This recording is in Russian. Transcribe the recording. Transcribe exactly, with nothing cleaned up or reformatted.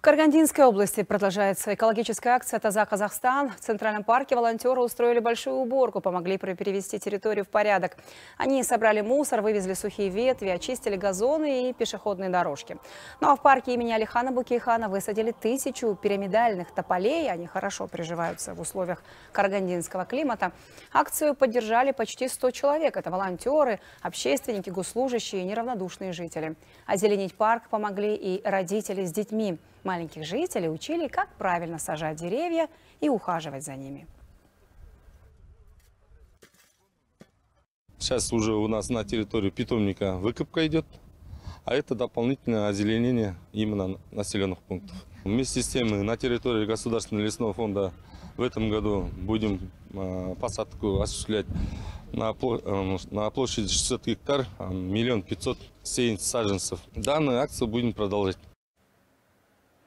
В Карагандинской области продолжается экологическая акция «Таза Казахстан». В Центральном парке волонтеры устроили большую уборку, помогли перевести территорию в порядок. Они собрали мусор, вывезли сухие ветви, очистили газоны и пешеходные дорожки. Ну а в парке имени Алихана Бөкейхана высадили тысячу пирамидальных тополей. Они хорошо приживаются в условиях карагандинского климата. Акцию поддержали почти сто человек. Это волонтеры, общественники, госслужащие и неравнодушные жители. Озеленить парк помогли и родители с детьми. Маленьких жителей учили, как правильно сажать деревья и ухаживать за ними. Сейчас уже у нас на территории питомника выкопка идет, а это дополнительное озеленение именно населенных пунктов. Вместе с тем на территории Государственного лесного фонда в этом году будем посадку осуществлять на площади шестьсот гектар, миллион пятьсот сеянцев саженцев. Данную акцию будем продолжать.